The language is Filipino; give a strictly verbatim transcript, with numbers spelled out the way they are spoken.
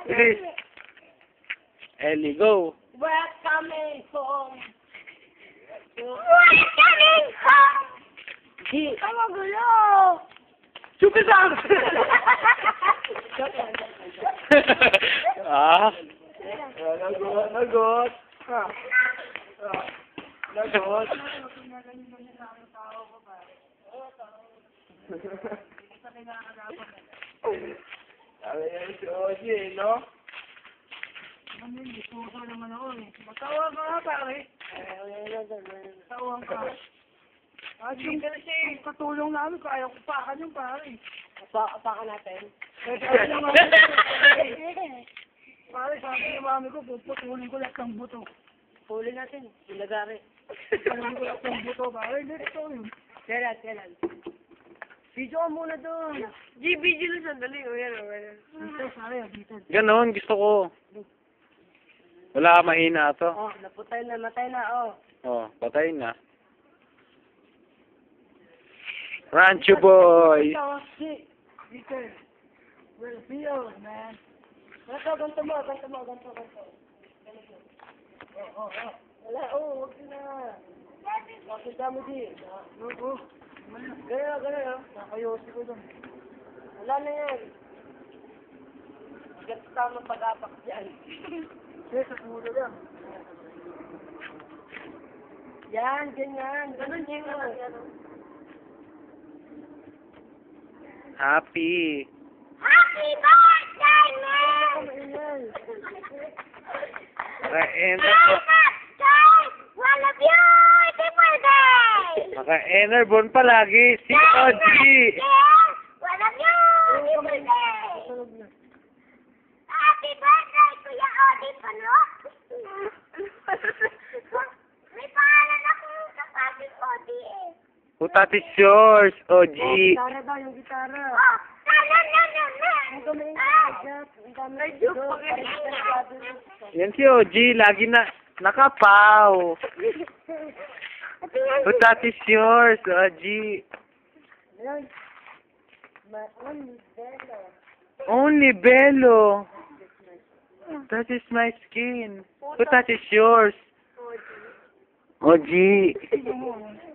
Bilis. Ellie, go. We're coming home. We're coming home. Di. Tama gulo. Chupisang! ah? Nagot, nagot. Ah. Ah. Nagot. Sabi yan si Oji, no? Ano yun, gusto naman ako eh. Matawa ka nga pare. Matawa ka. At yung kasi katulong namin, kaya ko pakan yung pare. Pakan natin? Pare, sabi ng mami ko, puputulin ko lahat ng buto. Puli natin, ilagari. Puputulin ko lahat ng buto, pare. Hindi ito yun. Kailan, kailan? Video ka muna doon. G, video lang sandali. O yan, o yan. Dito, pare, dito. Ganon, gusto ko. Wala ka mahina to. Oh, naputay na, matay na, oh. Oh, patay na. Rancho boy. Dito. Well, feel, man. Ganto, ganto mo, ganto mo, ganto, ganto. Oh, oh, oh. Wala, oh, huwag na. Bakit dami di? Oo. Ganyan, ganyan, nakayosi ko doon. Wala na yan. Ganto tama pag-apak dyan. Sige, sa mulo lang. Yan, ganyan. Ganun yun. Happy. Happy birthday, man! Maka-enter po. One of you! Happy birthday! Maka-enerborn palagi si Oji. Yes! One of you! Happy birthday! Happy birthday, Kuya Odi Pano! May pangalan akong kapabi Odi eh. Puta is yours, Oji. Gitara daw, yung gitara. Oh! No, no, no, no, no! Ang dami yung kagat. Ang dami yung kagat. Yan si Oji, lagi na nakapaw. Puta is yours, Oji. Ayan. Only Bella. Only Bello. That is my skin. Puta is yours. Oji. Oji.